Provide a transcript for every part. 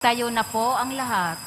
Magtayo na po ang lahat.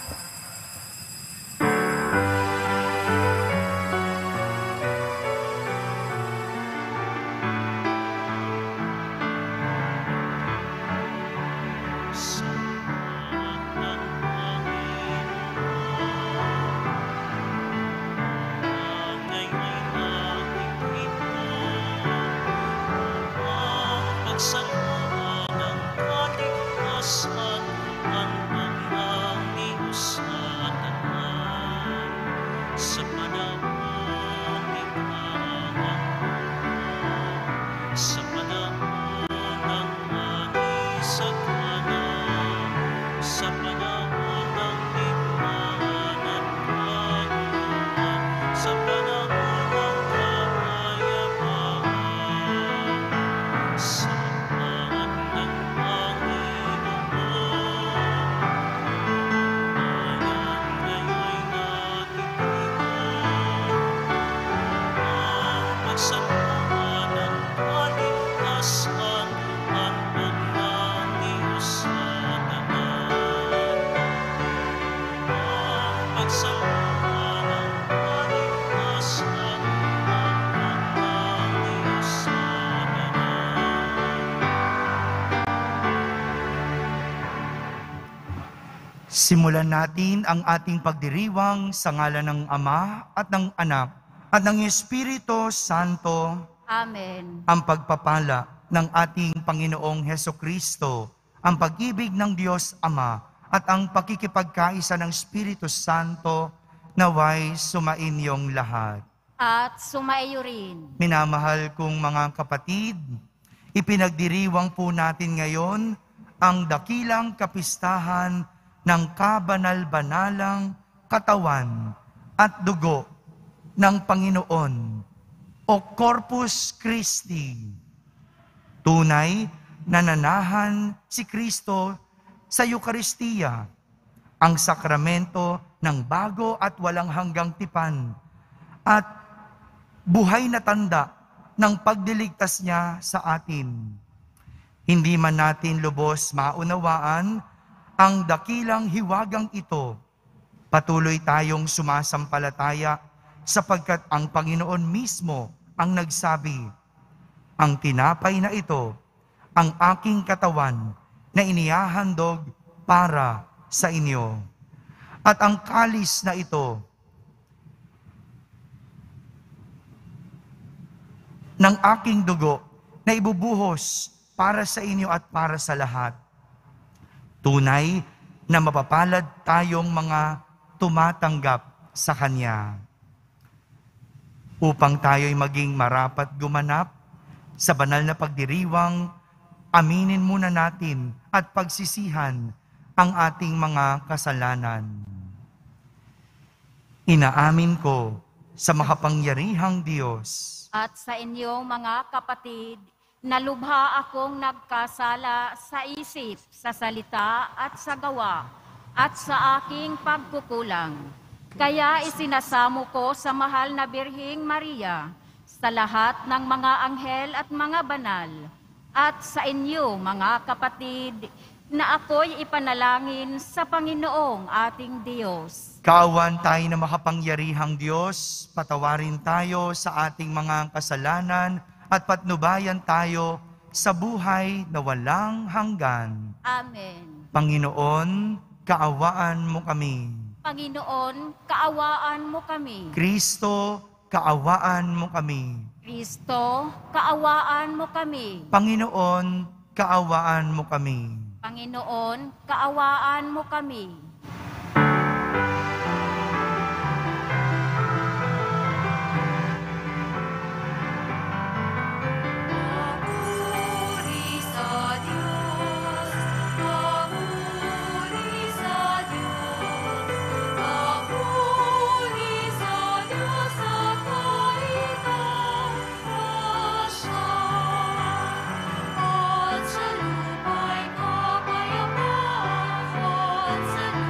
Simulan natin ang ating pagdiriwang sa ngalan ng Ama at ng Anak at ng Espiritu Santo. Amen. Ang pagpapala ng ating Panginoong Hesukristo, ang pag-ibig ng Diyos Ama at ang pakikipagkaisa ng Espiritu Santo naway sumainyong lahat. At sumaiyo rin. Minamahal kong mga kapatid, ipinagdiriwang po natin ngayon ang dakilang kapistahan ng kabanal-banalang katawan at dugo ng Panginoon o Corpus Christi. Tunay na nanahan si Kristo sa Eukaristiya, ang sakramento ng bago at walang hanggang tipan at buhay na tanda ng pagdiligtas niya sa atin. Hindi man natin lubos maunawaan ang dakilang hiwagang ito, patuloy tayong sumasampalataya sapagkat ang Panginoon mismo ang nagsabi, ang tinapay na ito, ang aking katawan na inihahandog para sa inyo. At ang kalis na ito, ng aking dugo na ibubuhos para sa inyo at para sa lahat. Tunay na mapapalad tayong mga tumatanggap sa Kanya. Upang tayo'y maging marapat gumanap sa banal na pagdiriwang, aminin muna natin at pagsisihan ang ating mga kasalanan. Inaamin ko sa makapangyarihang Diyos At sa inyong mga kapatid, na lubha akong nagkasala sa isip, sa salita at sa gawa, at sa aking pagkukulang. Kaya isinasamo ko sa mahal na Birheng Maria, sa lahat ng mga anghel at mga banal, at sa inyo mga kapatid, na ako'y ipanalangin sa Panginoong ating Diyos. Kaawan tayo na makapangyarihang Diyos, patawarin tayo sa ating mga kasalanan at patnubayan tayo sa buhay na walang hanggan. Amen. Panginoon, kaawaan mo kami. Panginoon, kaawaan mo kami. Kristo, kaawaan mo kami. Kristo, kaawaan mo kami. Panginoon, kaawaan mo kami. Panginoon, kaawaan mo kami. Sa lupa'y kapayapaan, sa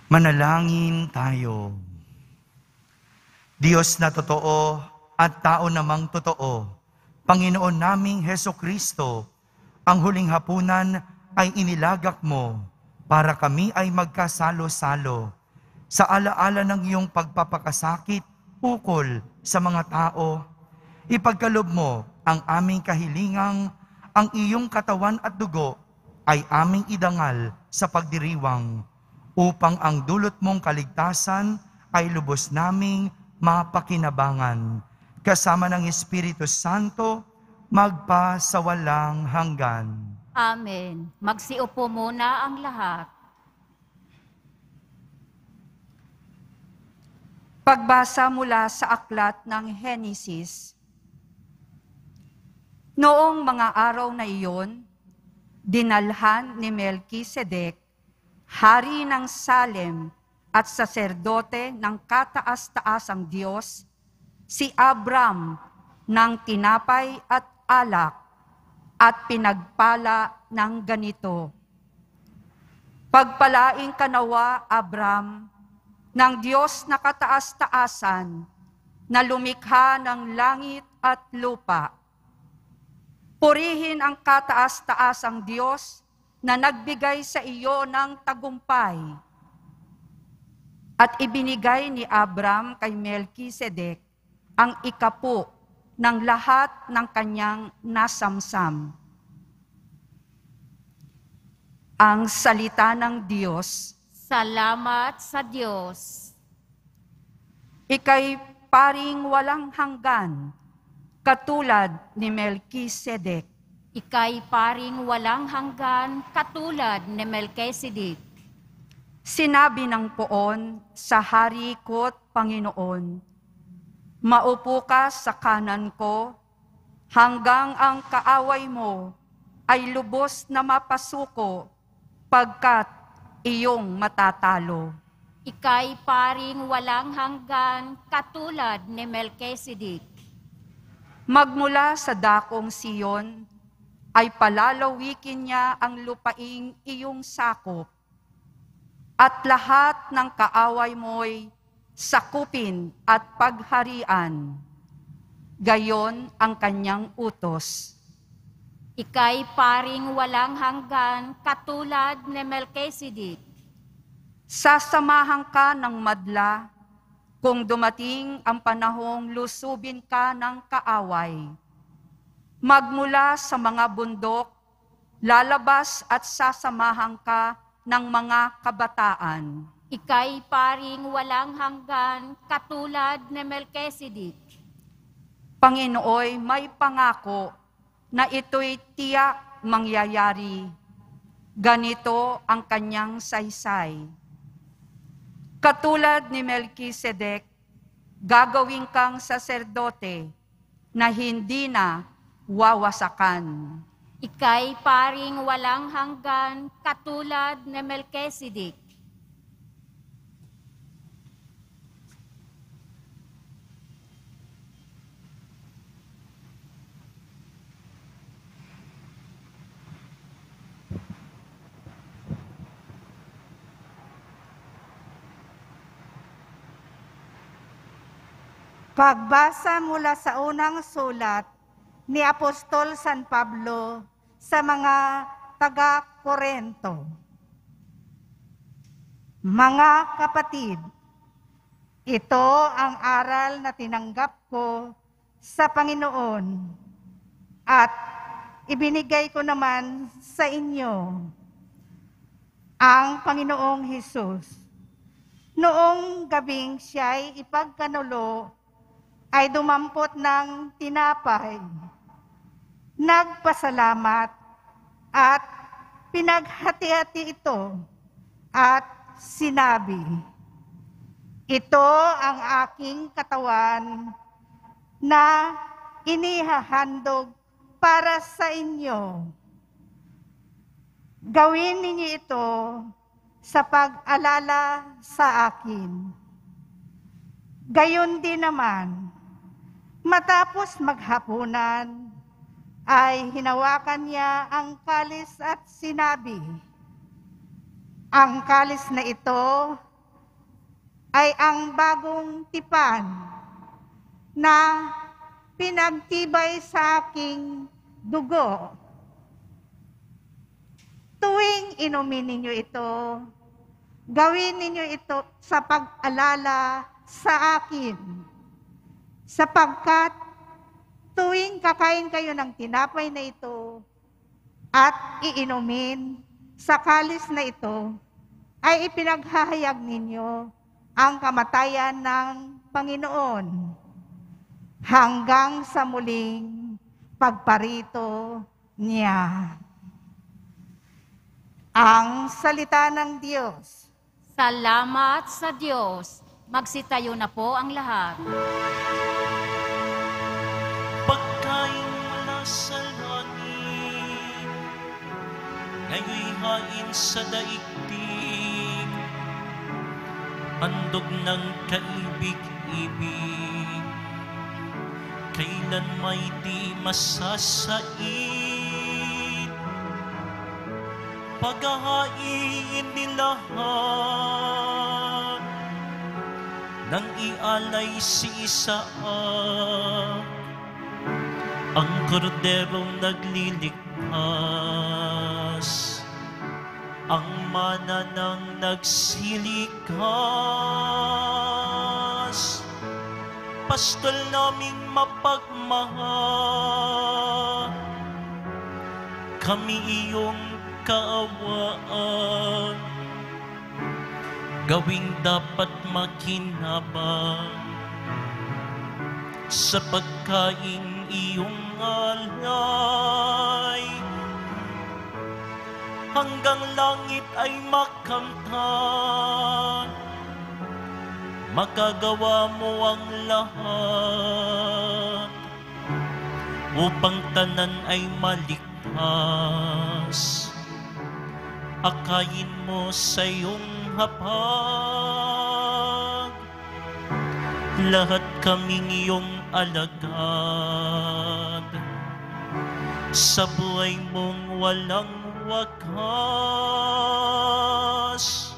Manalangin tayo. Diyos na totoo at tao namang totoo, Panginoon naming Heso Kristo, ang huling hapunan ay inilagak mo para kami ay magkasalo-salo sa alaala ng iyong pagpapakasakit ukol sa mga tao. Ipagkalob mo ang aming kahilingang ang iyong katawan at dugo ay aming idangal sa pagdiriwang upang ang dulot mong kaligtasan ay lubos naming mapakinabangan kasama ng Espiritu Santo magpasawalang hanggan. Amen. Magsiupo muna ang lahat. Pagbasa mula sa aklat ng Henesis. Noong mga araw na iyon, dinalhan ni Melkisedek, hari ng Salem at saserdote ng kataas-taasang Diyos, si Abram ng tinapay at alak at pinagpala ng ganito. Pagpalaing ka nawa, Abram, ng Diyos na kataas-taasan, na lumikha ng langit at lupa. Purihin ang kataas-taasang Diyos na nagbigay sa iyo ng tagumpay. At ibinigay ni Abram kay Melkisedek ang ikapo ng lahat ng kanyang nasamsam. Ang salita ng Diyos. Salamat sa Diyos. Ika'y paring walang hanggan, katulad ni Melkisedek. Ika'y paring walang hanggan katulad ni Melkisedek. Sinabi ng poon sa hari ko't Panginoon, maupo ka sa kanan ko hanggang ang kaaway mo ay lubos na mapasuko pagkat iyong matatalo. Ika'y paring walang hanggan katulad ni Melkisedek. Magmula sa dakong Siyon, ay palalawikin niya ang lupaing iyong sakop, at lahat ng kaaway mo'y sakupin at pagharian. Gayon ang kanyang utos. Ika'y paring walang hanggan katulad ni Melkisedek. Sasamahan ka ng madla kung dumating ang panahong lusubin ka ng kaaway. Magmula sa mga bundok, lalabas at sasamahan ka ng mga kabataan. Ika'y paring walang hanggan katulad ni Melkisedek. Panginooy may pangako na ito'y tiyak mangyayari. Ganito ang kanyang saysay. Katulad ni Melkisedek, gagawin kang saserdote na hindi na wawasakan. Ika'y paring walang hanggan katulad ni Melkisedek. Pagbasa mula sa unang sulat ni Apostol San Pablo sa mga taga-Korento. Mga kapatid, ito ang aral na tinanggap ko sa Panginoon at ibinigay ko naman sa inyo. Ang Panginoong Hesus, noong gabing siya'y ipagkanulo, ay dumampot ng tinapay, nagpasalamat at pinaghati-hati ito at sinabi, ito ang aking katawan na inihahandog para sa inyo. Gawin ninyo ito sa pag-alala sa akin. Gayon din naman, matapos maghapunan, ay hinawakan niya ang kalis at sinabi, ang kalis na ito ay ang bagong tipan na pinagtibay sa aking dugo. Tuwing inumin ninyo ito, gawin ninyo ito sa pag-alala sa akin. Sapagkat tuwing kakain kayo ng tinapay na ito at iinumin sa kalis na ito, ay ipinaghahayag ninyo ang kamatayan ng Panginoon hanggang sa muling pagparito niya. Ang salita ng Diyos. Salamat sa Diyos. Magsitayo na po ang lahat. Pagkain mula sa langit, ngayon'y hain sa daigdig, handog ng kaibig-ibig, kailan may di masasait. Paghahain nilahan nang ialay si Isaac, ang korderong nagliligtas, ang mana ng nagsilikas. Pastol naming mapagmahal, kami iyong kaawaan, gawing dapat makinabang sa pagkain iyong alay, hanggang langit ay makamtan, magagawa mo ang lahat upang tanan ay maligtas. Akayin mo sa iyong hapag, lahat kaming iyong alagad, sa buhay mong walang wakas.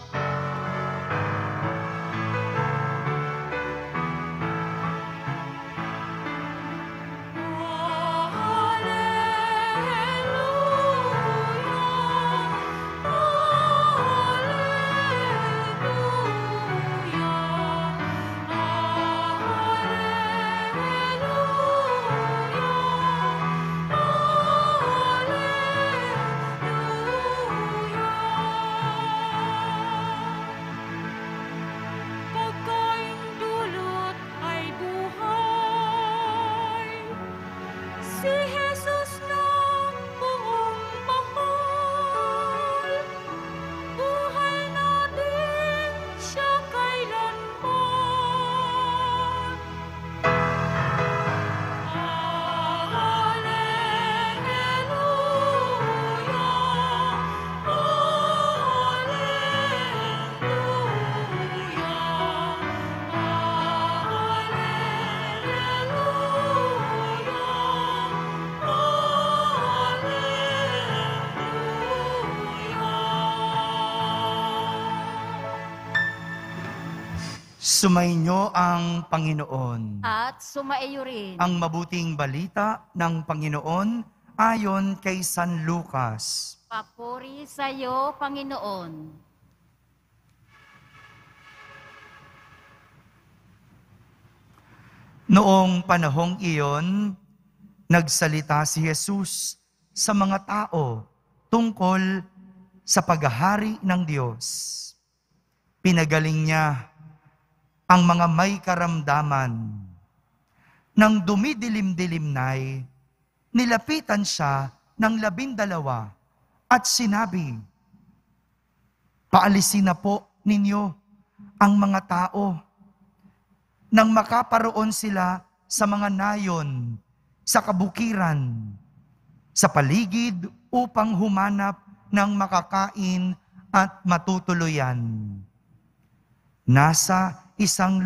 Sumainyo ang Panginoon. At sumaiyo rin. Ang mabuting balita ng Panginoon ayon kay San Lucas. Papuri sa iyo, Panginoon. Noong panahong iyon, nagsalita si Jesus sa mga tao tungkol sa paghahari ng Diyos. Pinagaling niya ang mga may karamdaman. Nang dumidilim-dilim nilapitan siya ng 12 at sinabi, "Paalisin na po ninyo ang mga tao nang makaparoon sila sa mga nayon, sa kabukiran, sa paligid upang humanap ng makakain at matutuluyan. Nasa isang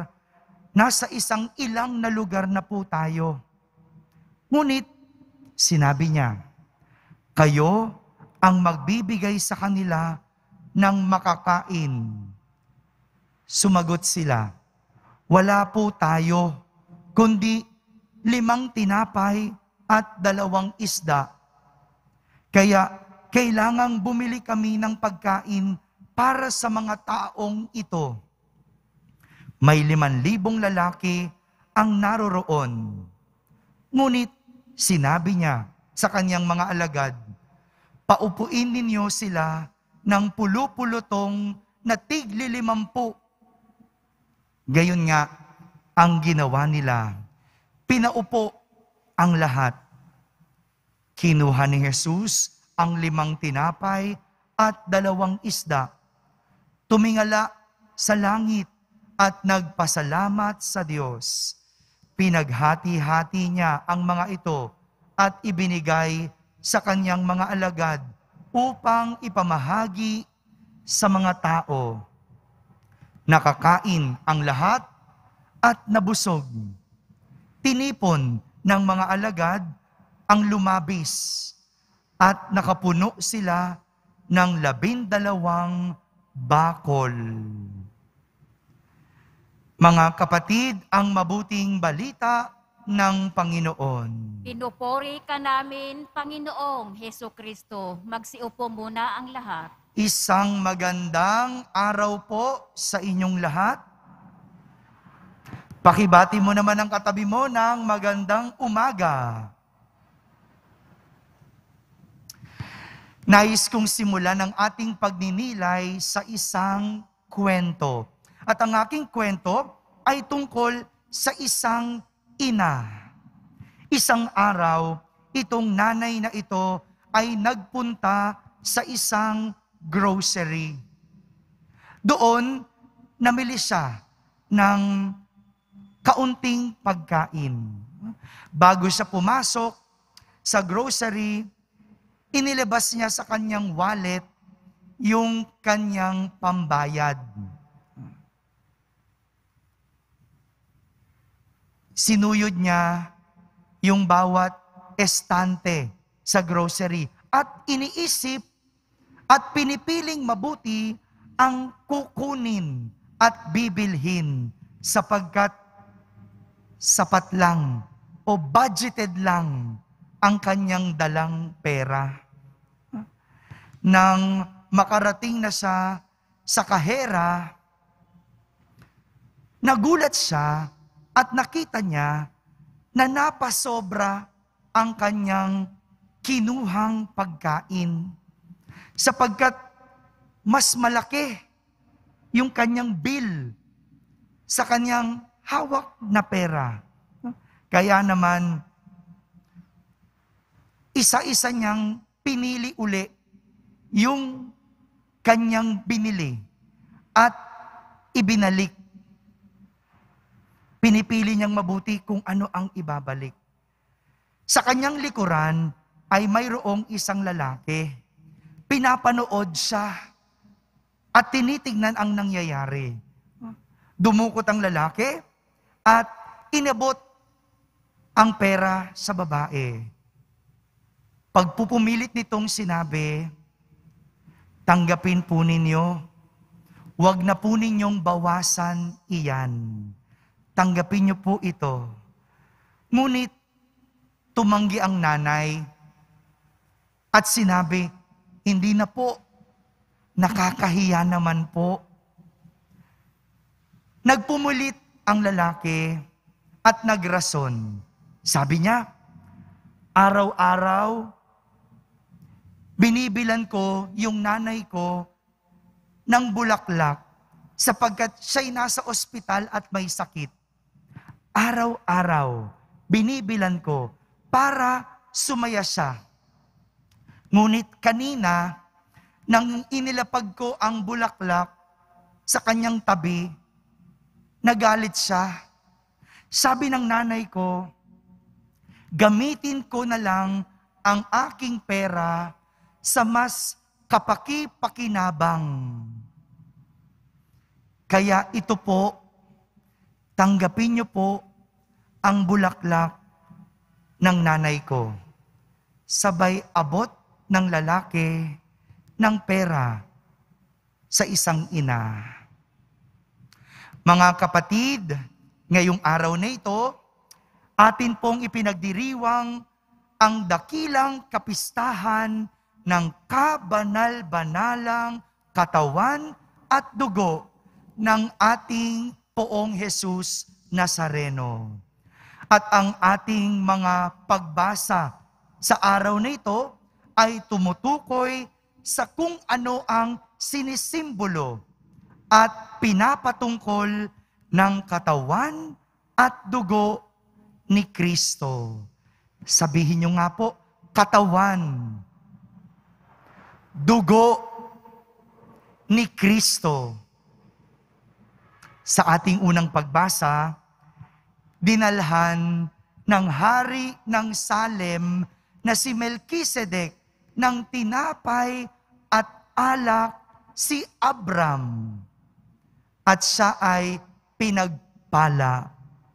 ilang na lugar na po tayo. Ngunit, sinabi niya, kayo ang magbibigay sa kanila ng makakain." Sumagot sila, wala po tayo, kundi 5 tinapay at 2 isda. Kaya kailangang bumili kami ng pagkain para sa mga taong ito. May 5,000 lalaki ang naroroon. Ngunit sinabi niya sa kanyang mga alagad, paupuin ninyo sila ng pulu-pulutong na tigli 50. Gayon nga ang ginawa nila. Pinaupo ang lahat. Kinuha ni Jesus ang 5 tinapay at 2 isda. Tumingala sa langit at nagpasalamat sa Diyos. Pinaghati-hati niya ang mga ito at ibinigay sa kanyang mga alagad upang ipamahagi sa mga tao. Nakakain ang lahat at nabusog. Tinipon ng mga alagad ang lumabis at nakapuno sila ng 12 bakol. Mga kapatid, ang mabuting balita ng Panginoon. Pinupuri ka namin, Panginoong Hesukristo. Magsiupo muna ang lahat. Isang magandang araw po sa inyong lahat. Pakibati mo naman ang katabi mo ng magandang umaga. Nais kong simulan ang ating pagninilay sa isang kwento. At ang aking kwento ay tungkol sa isang ina. Isang araw, itong nanay na ito ay nagpunta sa isang grocery. Doon, namili siya ng kaunting pagkain. Bago siya pumasok sa grocery, inilabas niya sa kanyang wallet yung kanyang pambayad. Sinuyod niya yung bawat estante sa grocery at iniisip at pinipiling mabuti ang kukunin at bibilhin sapagkat sapat lang o budgeted lang ang kanyang dalang pera. Nang makarating na siya sa kahera, nagulat siya at nakita niya na napasobra ang kanyang kinuhang pagkain sapagkat mas malaki yung kanyang bill sa kanyang hawak na pera. Kaya naman, isa-isa niyang pinili uli yung kanyang binili at ibinalik. Pinipili niyang mabuti kung ano ang ibabalik. Sa kanyang likuran ay mayroong isang lalaki. Pinapanood siya at tinitignan ang nangyayari. Dumukot ang lalaki at inabot ang pera sa babae. Pagpupumilit nitong sinabi, tanggapin po ninyo, huwag na po ninyong bawasan iyan. Tanggapin niyo po ito. Ngunit, tumanggi ang nanay at sinabi, hindi na po, nakakahiya naman po. Nagpumulit ang lalaki at nagrason. Sabi niya, araw-araw, binibilan ko yung nanay ko ng bulaklak sapagkat siya'y nasa ospital at may sakit. Araw-araw, binibilan ko para sumaya siya. Ngunit kanina, nang inilapag ko ang bulaklak sa kanyang tabi, nagalit siya. Sabi ng nanay ko, gamitin ko na lang ang aking pera sa mas kapaki-pakinabang. Kaya ito po, tanggapin niyo po ang bulaklak ng nanay ko. Sabay abot ng lalaki ng pera sa isang ina. Mga kapatid, ngayong araw na ito, atin pong ipinagdiriwang ang dakilang kapistahan ng kabanal-banalang katawan at dugo ng ating Poong Jesus Nazareno. At ang ating mga pagbasa sa araw na ito ay tumutukoy sa kung ano ang sinisimbolo at pinapatungkol ng katawan at dugo ni Kristo. Sabihin niyo nga po, katawan, dugo ni Kristo. Sa ating unang pagbasa, dinalhan ng hari ng Salem na si Melkisedek ng tinapay at alak si Abram. At siya ay pinagpala.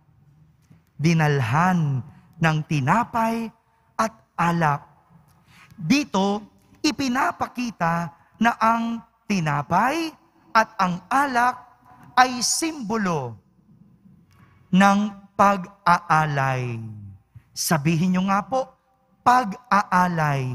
Dinalhan ng tinapay at alak. Dito, ipinapakita na ang tinapay at ang alak ay simbolo ng pag-aalay. Sabihin nyo nga po, pag-aalay.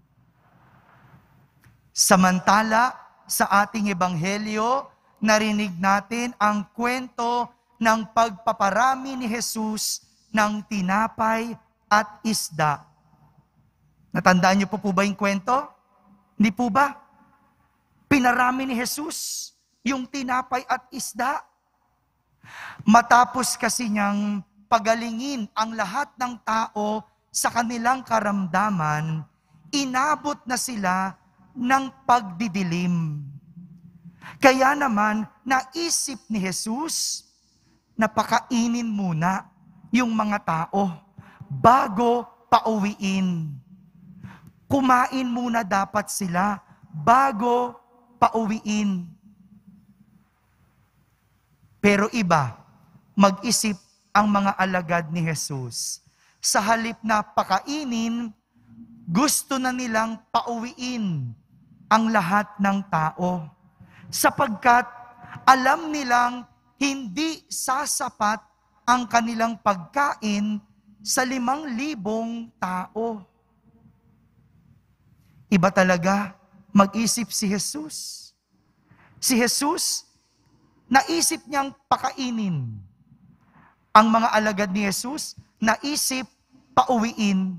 Samantala, sa ating ebanghelyo, narinig natin ang kwento ng pagpaparami ni Jesus ng tinapay at isda. Natandaan niyo po ba yung kwento? Hindi po ba? Pinarami ni Jesus yung tinapay at isda. Matapos kasi niyang pagalingin ang lahat ng tao sa kanilang karamdaman, inabot na sila ng pagdidilim. Kaya naman, naisip ni Jesus na pakainin muna yung mga tao bago pauwiin. Kumain muna dapat sila bago pauwiin. Pero iba, mag-isip ang mga alagad ni Jesus. Sa halip na pakainin, gusto na nilang pauwiin ang lahat ng tao. Sapagkat alam nilang hindi sasapat ang kanilang pagkain sa 5,000 tao. Iba talaga mag-isip si Jesus. Si Jesus, naisip niyang pakainin. Ang mga alagad ni Jesus, naisip pauwiin.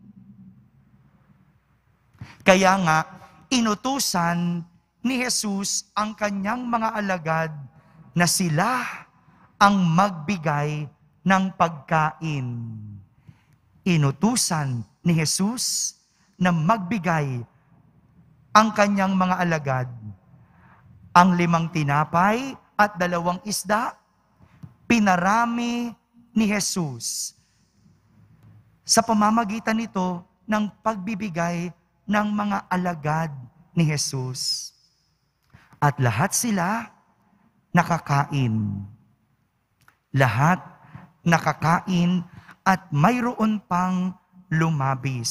Kaya nga, inutusan ni Jesus ang kanyang mga alagad na sila ang magbigay ng pagkain. Inutusan ni Jesus na magbigay ang kanyang mga alagad. Ang 5 tinapay at 2 isda, pinarami ni Jesus. Sa pamamagitan nito ng pagbibigay ng mga alagad ni Jesus. At lahat sila nakakain. Lahat nakakain at mayroon pang lumabis.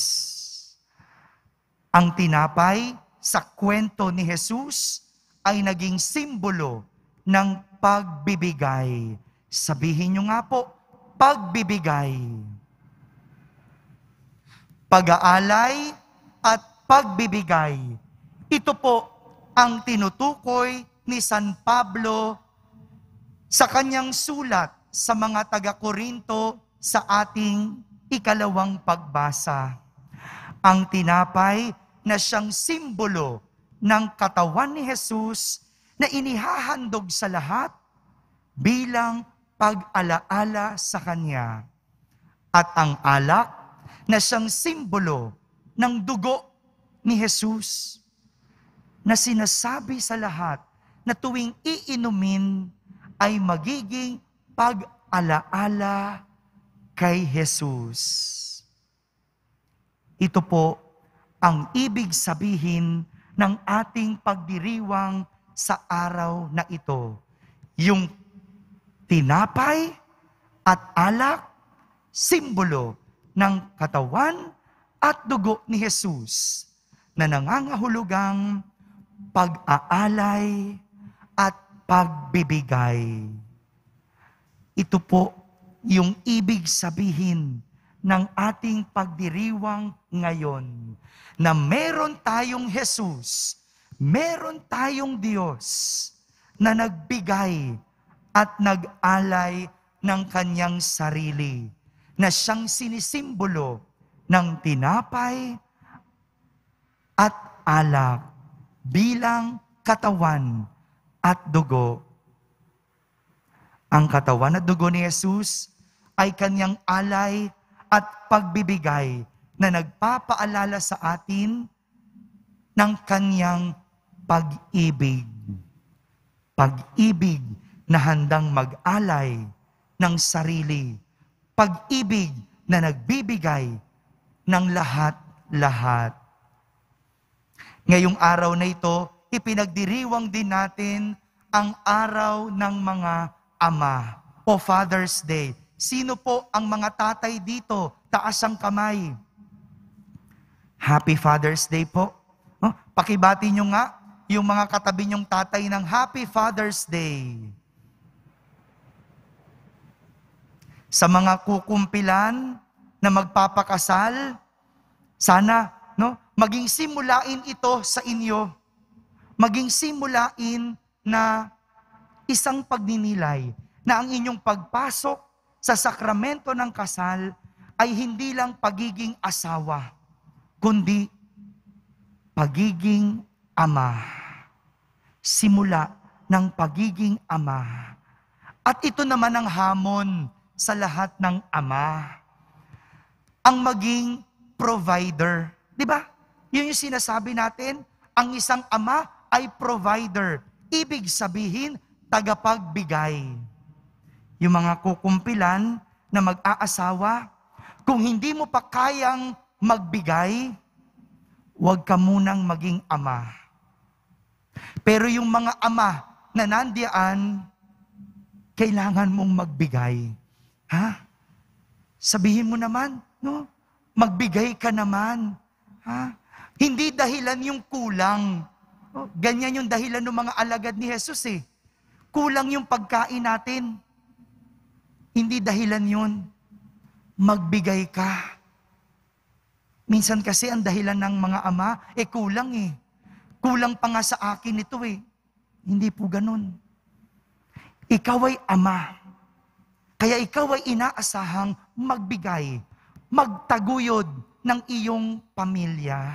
Ang tinapay sa kwento ni Jesus ay naging simbolo ng pagbibigay. Sabihin nyo nga po, pagbibigay. Pag-aalay at pagbibigay. Ito po ang tinutukoy ni San Pablo sa kanyang sulat sa mga taga-Korinto sa ating 2 pagbasa. Ang tinapay na siyang simbolo ng katawan ni Jesus na inihahandog sa lahat bilang pag-alaala sa Kanya. At ang alak na siyang simbolo ng dugo ni Jesus na sinasabi sa lahat na tuwing iinumin ay magiging pag-alaala kay Jesus. Ito po ang ibig sabihin ng ating pagdiriwang sa araw na ito. Yung tinapay at alak, simbolo ng katawan at dugo ni Jesus na nangangahulugang pag-aalay at pagbibigay. Ito po yung ibig sabihin ng ating pagdiriwang ngayon, na meron tayong Jesus, meron tayong Diyos na nagbigay at nag-alay ng kanyang sarili, na siyang sinisimbolo ng tinapay at alak bilang katawan at dugo. Ang katawan at dugo ni Jesus ay kanyang alay at pagbibigay na nagpapaalala sa atin ng kanyang pag-ibig. Pag-ibig na handang mag-alay ng sarili. Pag-ibig na nagbibigay ng lahat-lahat. Ngayong araw na ito, ipinagdiriwang din natin ang araw ng mga ama o Father's Day. Sino po ang mga tatay dito? Taas ang kamay. Happy Father's Day po. Pakibati nyo nga yung mga katabi nyong tatay ng Happy Father's Day. Sa mga kukumpilan na magpapakasal, sana maging simulain ito sa inyo. Maging simulain na isang pagninilay na ang inyong pagpasok sa sakramento ng kasal ay hindi lang pagiging asawa, kundi pagiging ama. Simula ng pagiging ama. At ito naman ang hamon sa lahat ng ama. Ang maging provider. Di ba? Yun yung sinasabi natin, ang isang ama ay provider. Ibig sabihin, tagapagbigay. Yung mga kukumpilan na mag-aasawa, kung hindi mo pa kayang magbigay, huwag ka munang maging ama. Pero yung mga ama na nandiyan, kailangan mong magbigay. Ha? Sabihin mo naman, magbigay ka naman. Ha? Hindi dahilan yung kulang. Ganyan yung dahilan ng mga alagad ni Jesus eh. Kulang yung pagkain natin. Hindi dahilan yun. Magbigay ka. Minsan kasi ang dahilan ng mga ama, kulang eh. Kulang pa nga sa akin ito eh. Hindi po ganun. Ikaw ay ama. Kaya ikaw ay inaasahang magbigay, magtaguyod ng iyong pamilya.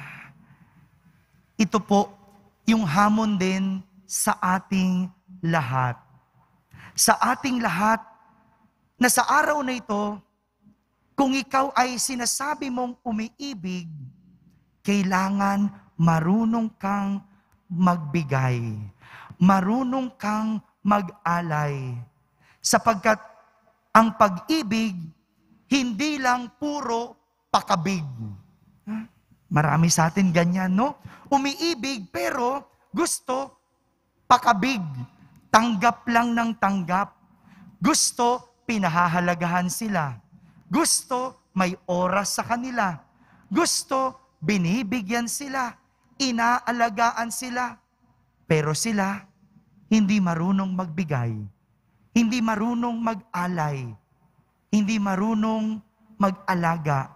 Ito po yung hamon din sa ating lahat. Sa ating lahat, na sa araw na ito, kung ikaw ay sinasabi mong umiibig, kailangan marunong kang magbigay. Marunong kang mag-alay. Sapagkat ang pag-ibig, hindi lang puro pakabig. Marami sa atin ganyan, no? Umiibig pero gusto pakabig. Tanggap lang ng tanggap. Gusto pinahahalagahan sila. Gusto may oras sa kanila. Gusto binibigyan sila. Inaalagaan sila. Pero sila hindi marunong magbigay. Hindi marunong mag-alay. Hindi marunong mag-alaga.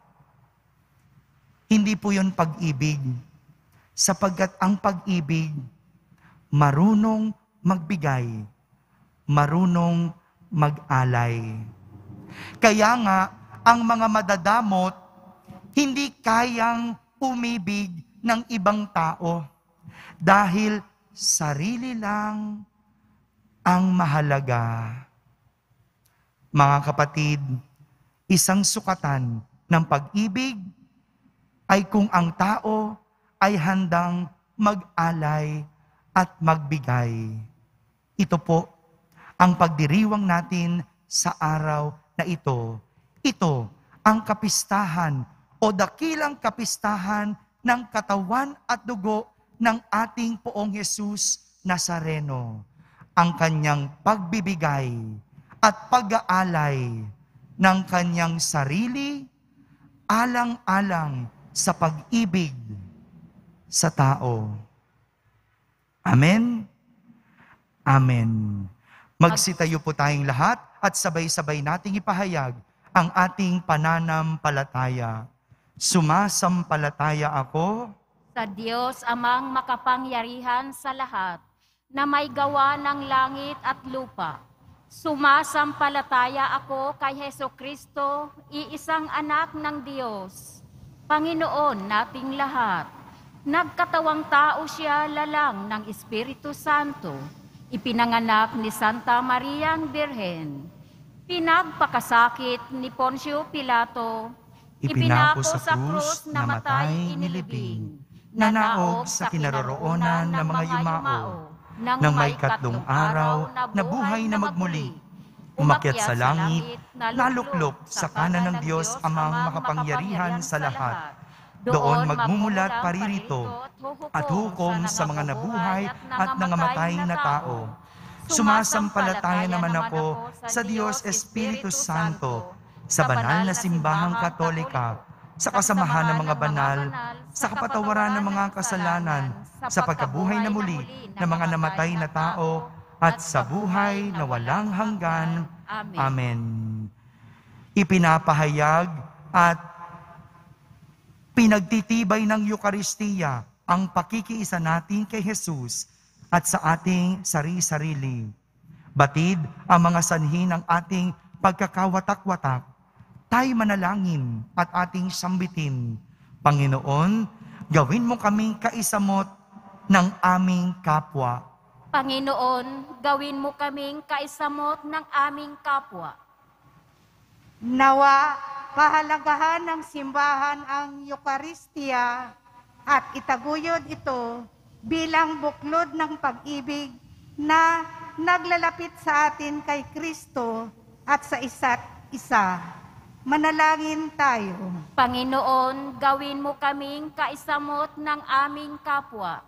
Hindi po yun pag-ibig. Sapagkat ang pag-ibig, marunong magbigay. Marunong mag-alay. Kaya nga, ang mga madadamot, hindi kayang umibig ng ibang tao. Dahil sarili lang ang mahalaga. Mga kapatid, isang sukatan ng pag-ibig ay kung ang tao ay handang mag-alay at magbigay. Ito po ang pagdiriwang natin sa araw na ito. Ito ang kapistahan o dakilang kapistahan ng katawan at dugo ng ating Poong Jesus Nazareno. Ang kanyang pagbibigay at pag-aalay ng kanyang sarili alang-alang sa pag-ibig sa tao. Amen? Amen. Magsitayo po tayong lahat at sabay-sabay nating ipahayag ang ating pananampalataya. Sumasampalataya ako sa Diyos amang makapangyarihan sa lahat, na may gawa ng langit at lupa. Sumasampalataya ako kay Hesukristo, iisang anak ng Diyos, Panginoon nating lahat. Nagkatawang tao siya lalang ng Espiritu Santo, ipinanganak ni Santa Maria ang Birhen, pinagpakasakit ni Poncio Pilato, ipinako sa krus, namatay, inilibing, nanaog sa kinaroroonan ng mga yumao, nang may katlong araw na buhay na magmuli, umakyat sa langit, naluklok sa kanan ng Diyos amang makapangyarihan sa lahat. Doon magmumulat paririto at hukom sa mga nabuhay at nangamatay na tao. Sumasampalataya naman ako sa Diyos Espiritu Santo, sa banal na simbahang Katolika, sa kasamahan ng mga banal, sa kapatawaran ng mga kasalanan, sa pagkabuhay na muli ng mga namatay na tao, at sa buhay na walang hanggan. Amen. Ipinapahayag at pinagtitibay ng Eukaristiya ang pakikiisa natin kay Jesus at sa ating sari-sarili. Batid ang mga sanhi ng ating pagkakawatak-watak. Tayo manalangin at ating sambitin. Panginoon, gawin mo kaming kaisamot ng aming kapwa. Panginoon, gawin mo kaming kaisamot ng aming kapwa. Nawa, pahalagahan ng simbahan ang Eukaristiya at itaguyod ito bilang buklod ng pag-ibig na naglalapit sa atin kay Kristo at sa isa't isa. Manalangin tayo. Panginoon, gawin mo kaming kaisamot ng aming kapwa.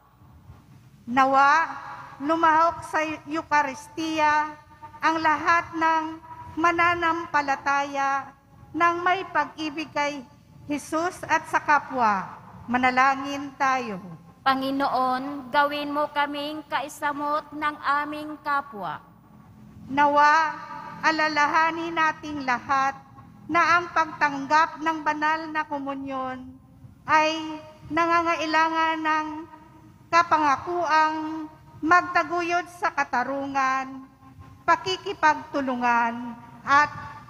Nawa, lumahok sa Eukaristiya ang lahat ng mananampalataya ng may pag-ibig kay Jesus at sa kapwa. Manalangin tayo. Panginoon, gawin mo kaming kaisamot ng aming kapwa. Nawa, alalahanin nating lahat na ang pagtanggap ng banal na komunyon ay nangangailangan ng kapangakuang magtaguyod sa katarungan, pakikipagtulungan at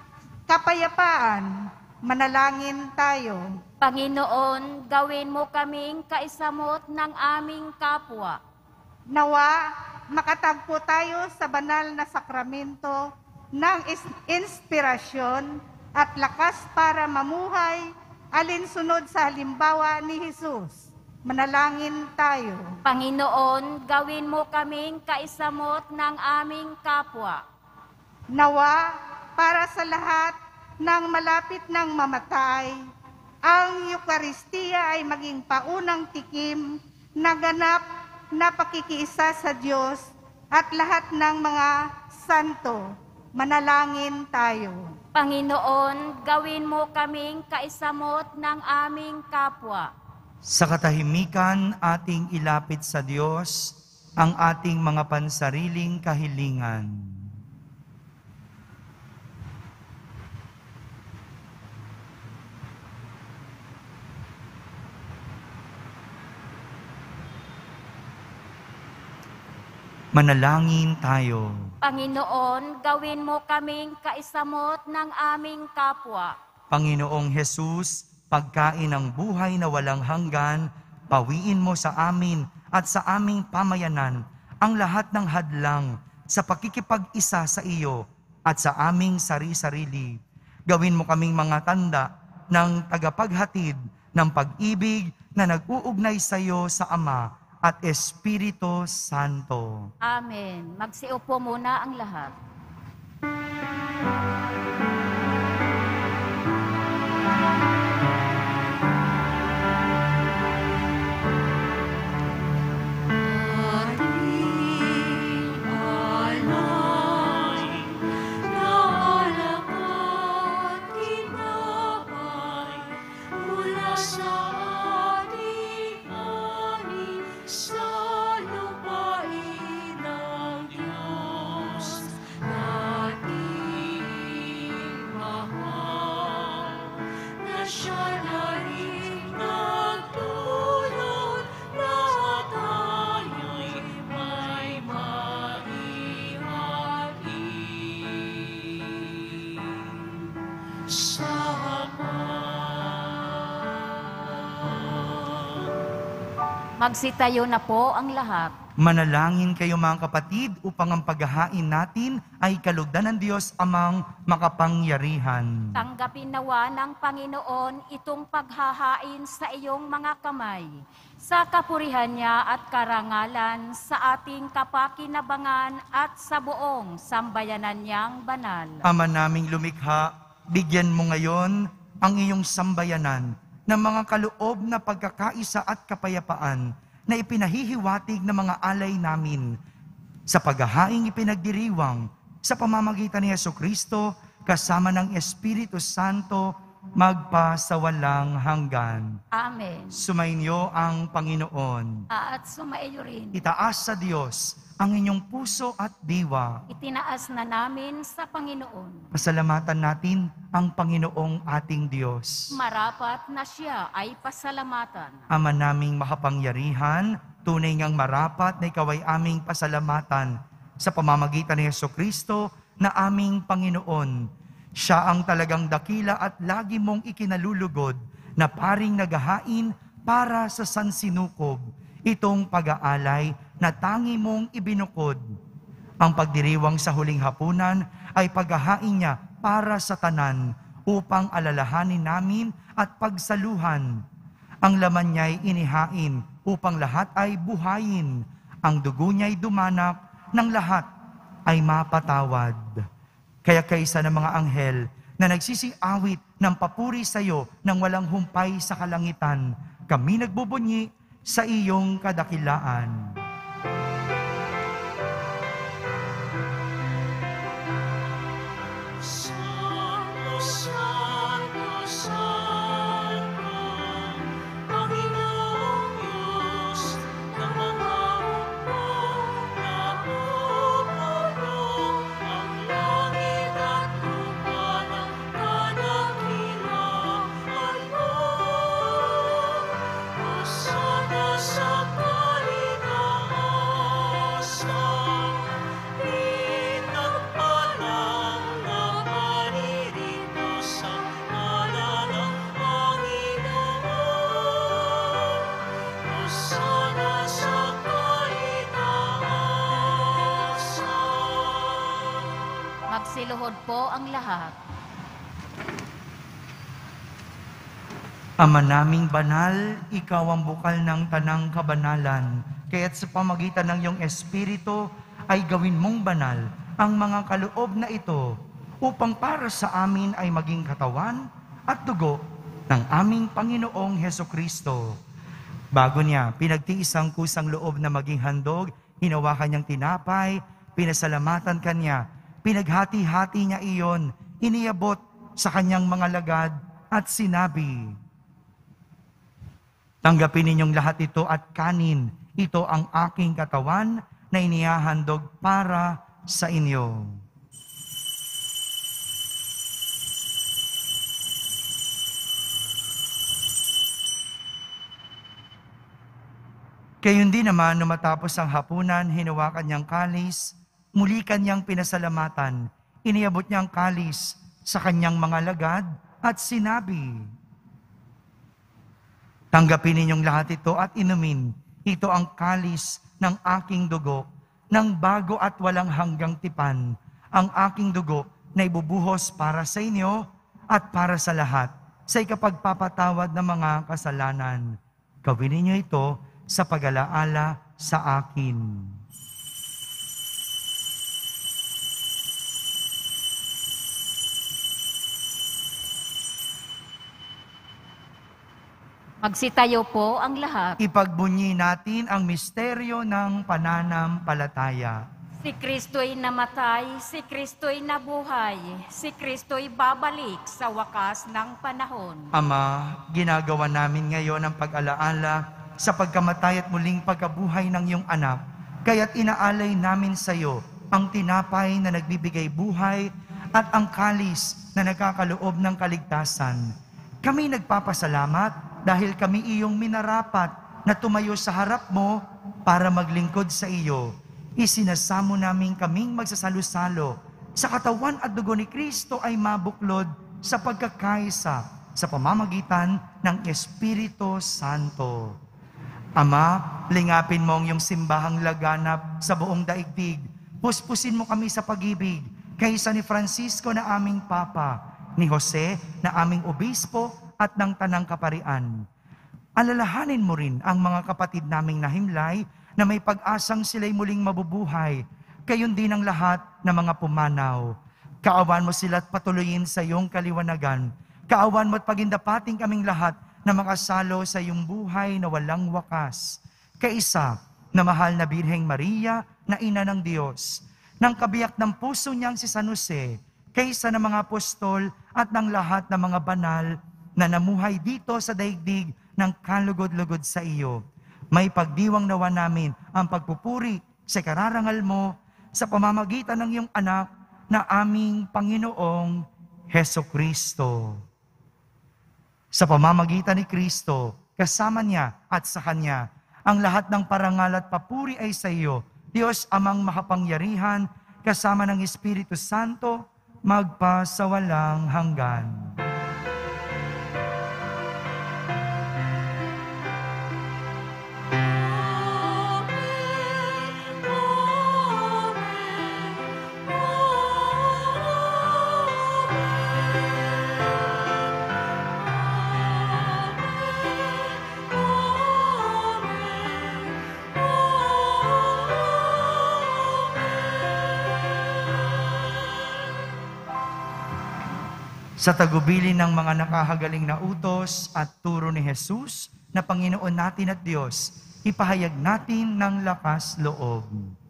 kapayapaan. Manalangin tayo. Panginoon, gawin mo kaming kaisamot ng aming kapwa. Nawa, makatagpo tayo sa banal na sakramento ng inspirasyon at lakas para mamuhay alinsunod sa halimbawa ni Jesus. Manalangin tayo. Panginoon, gawin mo kaming kaisamot ng aming kapwa. Nawa, para sa lahat ng malapit ng mamatay, ang Eukaristiya ay maging paunang tikim na ganap na pakikiisa sa Diyos at lahat ng mga santo. Manalangin tayo. Panginoon, gawin mo kaming kaisamot ng aming kapwa. Sa katahimikan ating ilapit sa Diyos ang ating mga pansariling kahilingan. Manalangin tayo. Panginoon, gawin mo kaming kaisamot ng aming kapwa. Panginoong Hesus, pagkain ng buhay na walang hanggan, pawiin mo sa amin at sa aming pamayanan ang lahat ng hadlang sa pakikipag-isa sa iyo at sa aming sari-sarili. Gawin mo kaming mga tanda ng tagapaghatid ng pag-ibig na nag-uugnay sa iyo sa Ama at Espiritu Santo. Amen. Magsiupo muna ang lahat. Magsitayo na po ang lahat. Manalangin kayo mga kapatid upang ang paghahain natin ay kalugdan ng Diyos amang makapangyarihan. Tanggapin nawa ng Panginoon itong paghahain sa iyong mga kamay, sa kapurihan niya at karangalan sa ating kapakinabangan at sa buong sambayanan niyang banal. Ama naming lumikha, bigyan mo ngayon ang iyong sambayanan ng mga kaloob na pagkakaisa at kapayapaan na ipinahihiwatig ng mga alay namin sa paghahaing ipinagdiriwang sa pamamagitan ni Jesucristo kasama ng Espiritu Santo magpasawalang hanggan. Amen. Sumainyo ang Panginoon. At sumaiyo rin. Itaas sa Diyos ang inyong puso at diwa. Itinaas na namin sa Panginoon. Pasalamatan natin ang Panginoong ating Diyos. Marapat na siya ay pasalamatan. Ama naming makapangyarihan, tunay ngang marapat na ikaw ay aming pasalamatan sa pamamagitan ni Jesucristo na aming Panginoon. Siya ang talagang dakila at lagi mong ikinalulugod na paring naghahain para sa sansinukob. Itong pag-aalay na tangi mong ibinukod. Ang pagdiriwang sa huling hapunan ay paghahain niya para sa tanan upang alalahanin namin at pagsaluhan. Ang laman niya'y inihain upang lahat ay buhayin. Ang dugo niya'y dumanak ng lahat ay mapatawad. Kaya kaysa ng mga anghel na nagsisiawit ng papuri sa iyo nang walang humpay sa kalangitan, kami nagbubunyi sa iyong kadakilaan. Santo, Santo, Santo, Panginoong Diyos ng mga hukbo na pupulong ang langit at lupa ng kadakilaan mo. Hosana sa kaligtasan, pinagpalang na paririto sa ngalan ng Panginoon. Hosana sa kaligtasan. Magsiluhod po ang lahat. Ama naming banal, ikaw ang bukal ng tanang kabanalan. Kaya't sa pamagitan ng iyong Espiritu ay gawin mong banal ang mga kaloob na ito upang para sa amin ay maging katawan at dugo ng aming Panginoong Hesukristo. Bago niya pinagtiis ang kusang loob na maging handog, hinawakan niyang tinapay, pinasalamatan kanya, pinaghati-hati niya iyon, iniabot sa kanyang mga lagad at sinabi, "Tanggapin ninyong lahat ito at kanin. Ito ang aking katawan na inihahandog para sa inyo." Gayon din naman, nung matapos ang hapunan, hinawakan niyang kalis, muli kanyang pinasalamatan, iniabot niyang kalis sa kanyang mga lagad at sinabi, "Tanggapin ninyong lahat ito at inumin. Ito ang kalis ng aking dugo, ng bago at walang hanggang tipan, ang aking dugo na ibubuhos para sa inyo at para sa lahat, sa ikapagpapatawad ng mga kasalanan. Gawin ninyo ito sa pag-alaala sa akin." Magsitayo po ang lahat. Ipagbunyi natin ang misteryo ng pananampalataya. Si Kristo'y namatay, si Kristo'y nabuhay, si Kristo'y babalik sa wakas ng panahon. Ama, ginagawa namin ngayon ang pag-alaala sa pagkamatay at muling pagkabuhay ng iyong anak. Kaya't inaalay namin sa iyo ang tinapay na nagbibigay buhay at ang kalis na nagkakaloob ng kaligtasan. Kami nagpapasalamat dahil kami iyong minarapat na tumayo sa harap mo para maglingkod sa iyo. Isinasamo namin kaming magsasalo-salo sa katawan at dugo ni Kristo ay mabuklod sa pagkakaisa sa pamamagitan ng Espiritu Santo. Ama, lingapin mo ang iyong simbahang laganap sa buong daigdig. Puspusin mo kami sa pag-ibig, kaysa ni Francisco na aming Papa, ni Jose na aming Obispo at ng Tanang Kaparian. Alalahanin mo rin ang mga kapatid naming nahimlay na may pag-asang sila'y muling mabubuhay, gayon din ang lahat ng mga pumanaw. Kaawan mo sila at patuloyin sa iyong kaliwanagan. Kaawan mo at pagindapating kaming lahat na makasalo sa iyong buhay na walang wakas. Kaisa na mahal na Birheng Maria na Ina ng Diyos, ng kabiyak ng puso niyang si San Jose, kaysa ng mga apostol at ng lahat ng mga banal na namuhay dito sa daigdig ng kalugod-lugod sa iyo. May pagdiwang nawa namin ang pagpupuri sa kararangal mo sa pamamagitan ng iyong anak na aming Panginoong Heso Kristo. Sa pamamagitan ni Kristo, kasama niya at sa Kanya, ang lahat ng parangal at papuri ay sa iyo, Diyos Amang makapangyarihan, kasama ng Espiritu Santo, magpasawalang hanggan. Sa tagubilin ng mga nakahagaling na utos at turo ni Jesus na Panginoon natin at Diyos, ipahayag natin ng lakas loob.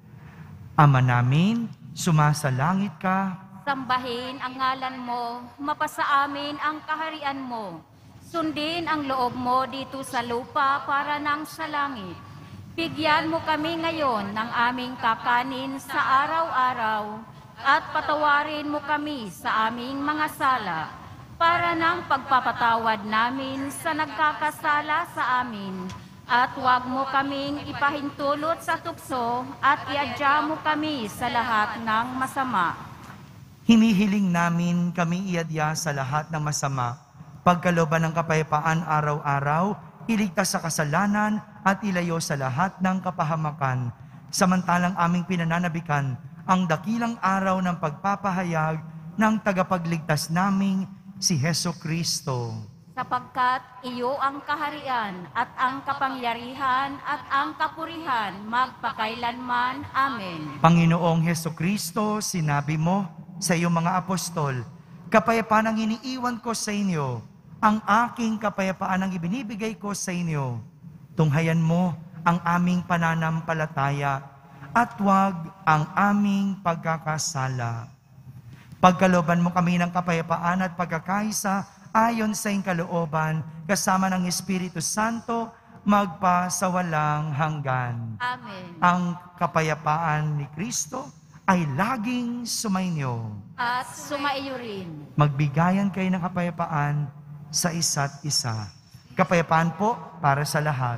Ama namin, sumasalangit ka, Sambahin ang ngalan mo, mapasa amin ang kaharian mo. Sundin ang loob mo dito sa lupa para nang sa langit. Bigyan mo kami ngayon ng aming kakanin sa araw-araw at patawarin mo kami sa aming mga sala para nang pagpapatawad namin sa nagkakasala sa amin. At huwag mo kaming ipahintulot sa tukso at iadya mo kami sa lahat ng masama. hinihiling namin kami iadya sa lahat ng masama, pagkalooban ng kapayapaan araw-araw, iligtas sa kasalanan at ilayo sa lahat ng kapahamakan, samantalang aming pinananabikan ang dakilang araw ng pagpapahayag ng tagapagligtas naming si Heso Kristo. Sapagkat iyo ang kaharian at ang kapangyarihan at ang kapurihan magpakailanman. Amen. Panginoong Heso Kristo, sinabi mo sa iyong mga apostol, kapayapaan ang iniiwan ko sa inyo, ang aking kapayapaan ang ibinibigay ko sa inyo. Tunghayan mo ang aming pananampalataya at huwag ang aming pagkakasala. Pagkalooban mo kami ng kapayapaan at pagkakaisa ayon sa iyong kalooban, kasama ng Espiritu Santo, magpasawalang hanggan. Amen. Ang kapayapaan ni Kristo ay laging sumainyo. At sumaiyo rin. Magbigayan kayo ng kapayapaan sa isa't isa. Kapayapaan po para sa lahat.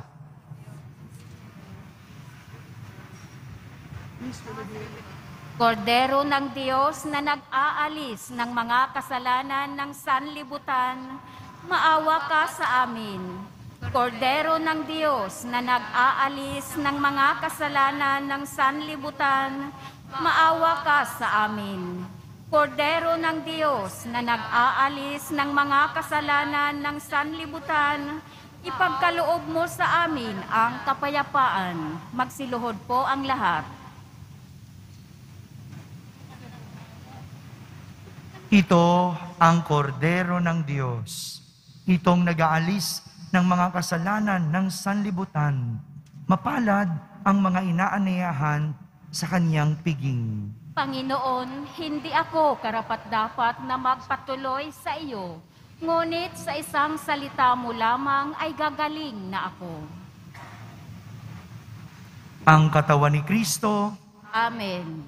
Kordero ng Diyos na nag-aalis ng mga kasalanan ng sanlibutan, maawa ka sa amin. Kordero ng Diyos na nag-aalis ng mga kasalanan ng sanlibutan, maawa ka sa amin. Kordero ng Diyos na nag-aalis ng mga kasalanan ng sanlibutan, ipagkaloob mo sa amin ang kapayapaan. Magsiluhod po ang lahat. Ito ang kordero ng Diyos. Itong nag-aalis ng mga kasalanan ng sanlibutan. Mapalad ang mga inaaniyahan sa kanyang piging. Panginoon, hindi ako karapat-dapat na magpatuloy sa iyo, ngunit sa isang salita mo lamang ay gagaling na ako. Ang katawan ni Kristo. Amen.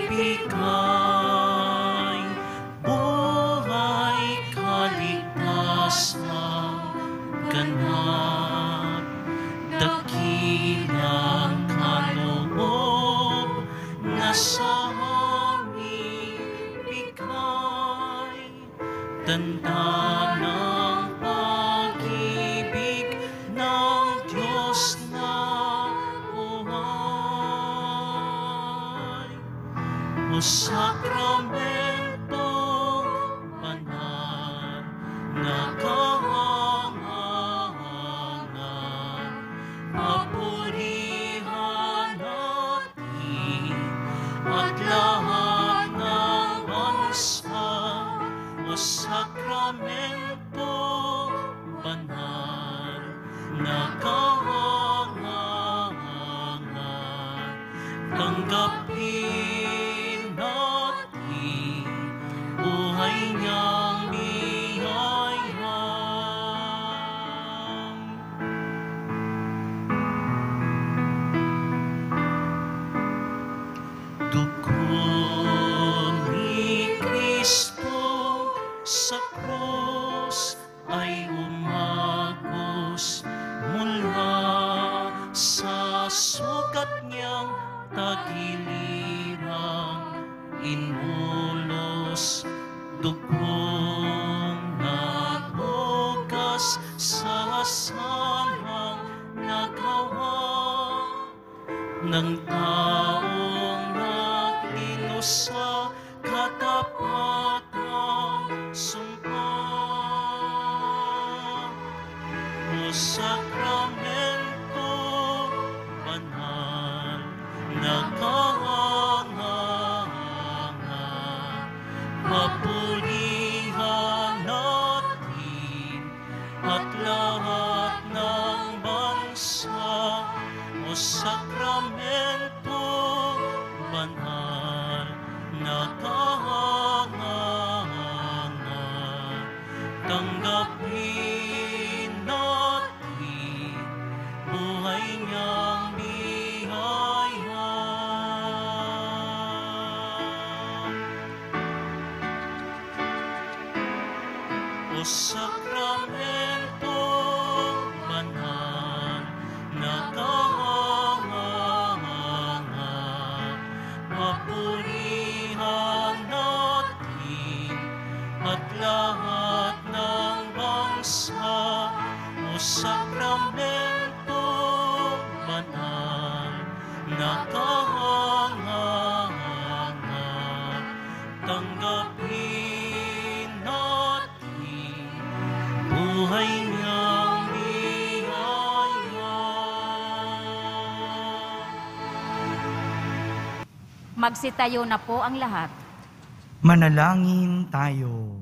ibigay buhay, kaligtasan, ganap, dakilang kaloob na sa aming bigay, tanda ng pag-ibig ng Diyos na buhay. O sakramento banal na kahangahan, papurihan natin at lahat ng bansa. O sakramento banal na kahangahan, tanggapin natin buhay niyang biyaya. Dugo ni Kristo sa krus ay umagos mula sa sugat niyang tagilirang inulos, dugong nabugas sa sanang nagawa ng taong naglino sa katapatang sumpa. O sakramento banal na kahangahan, papurihan natin at lahat ng bansa. O sakramento banal na kahangahan, tanggapin natin buhay niyang biyaya. O sakramento banal na kahangahan, papurihan natin at lahat ng bansa. O sakramento banal na kahangahan, tanggapin natin buhay niyang biyaya. Magsitayo na po ang lahat. Manalangin tayo.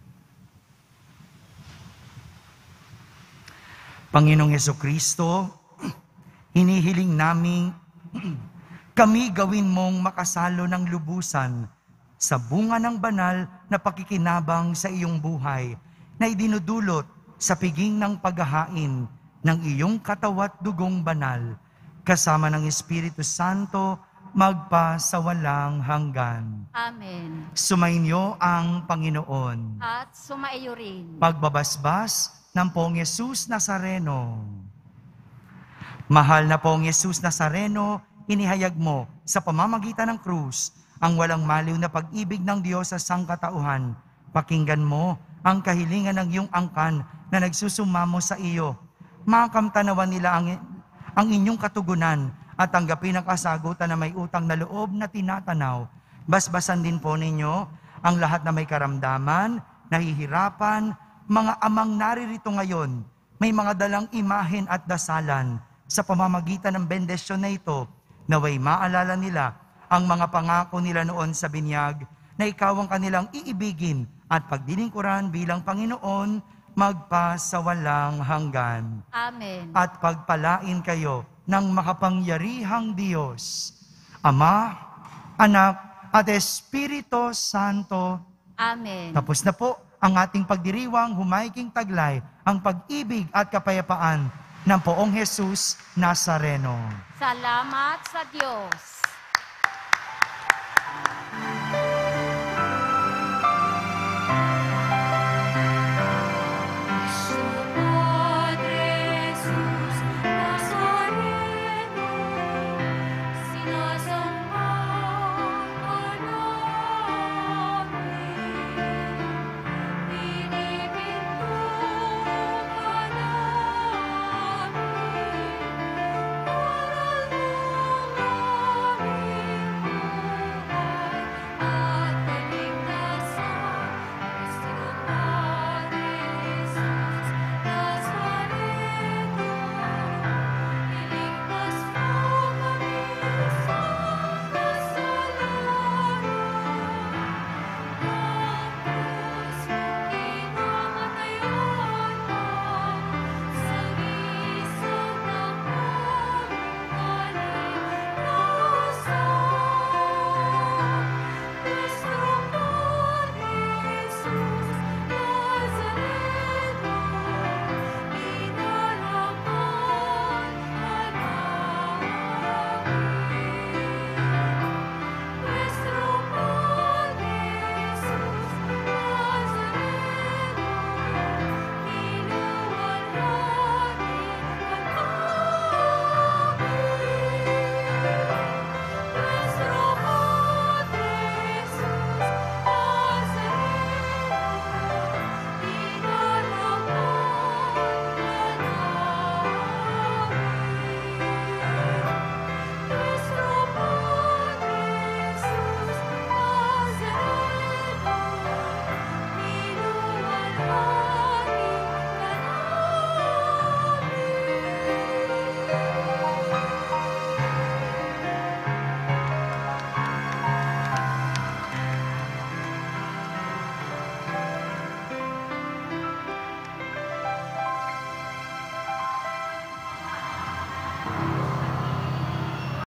Panginoong Hesukristo, hinihiling naming kami gawin mong makasalo ng lubusan sa bunga ng banal na pakikinabang sa iyong buhay na idinudulot sa piging ng paghahain ng iyong katawat dugong banal kasama ng Espiritu Santo magpa sa walang hanggan. Amen. Sumainyo ang Panginoon. At sumaiyo rin. Pagbabasbas ng Poong Yesus Nazareno. Mahal na Poong Yesus Nazareno, inihayag mo sa pamamagitan ng krus ang walang maliw na pag-ibig ng Diyos sa sangkatauhan. Pakinggan mo ang kahilingan ng iyong angkan na nagsusumamo sa iyo. Makamtanawan nila ang inyong katugunan at tanggapin ang kasagutan na may utang na loob na tinatanaw. Basbasan din po ninyo ang lahat na may karamdaman, nahihirapan, mga amang naririto ngayon, may mga dalang imahen at dasalan. Sa pamamagitan ng bendisyon na ito, naway maalala nila ang mga pangako nila noon sa binyag na ikaw ang kanilang iibigin at pagdilingkuran bilang Panginoon magpa sa walang hanggan. Amen. At pagpalain kayo ng makapangyarihang Diyos, Ama, Anak, at Espiritu Santo. Amen. Tapos na po ang ating pagdiriwang humaiking taglay ang pag-ibig at kapayapaan ng Poong Jesus Nazareno. Salamat sa Diyos.